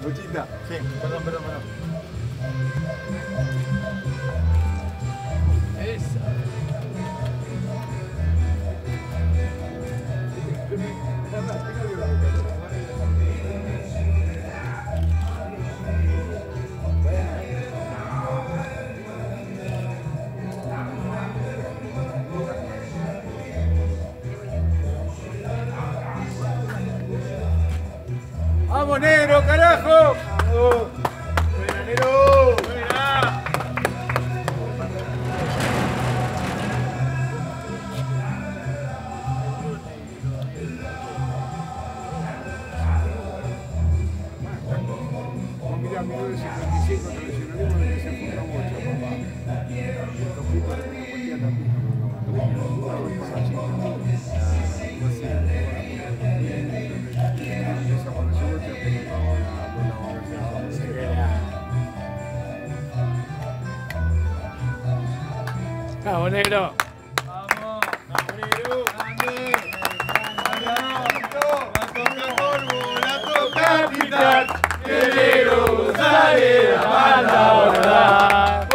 Luchita. Sí, perdón. Esa. ¡Vamos, negro, carajo! ¡Buena, negro! ¡Buena! Mira, 1955, tradicionalismo de que se funda mucho, papá. Los pibos de la cuestión también. Vamos, negro. Vamos, negro. Grande. La toca pintar. El negro sale la banda a volar.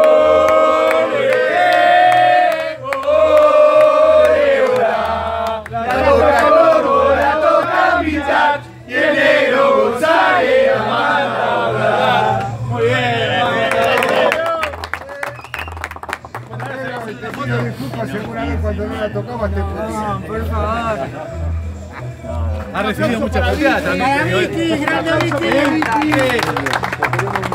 La toca pintar. Y el negro sale la banda a volar. Muy bien. Disculpa, seguramente cuando no la tocaba te ponía. Por favor. Ha recibido mucha pateada también. Grande Vicky.